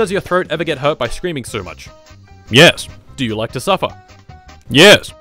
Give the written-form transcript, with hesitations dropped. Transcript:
Does your throat ever get hurt by screaming so much? Yes. Do you like to suffer? Yes.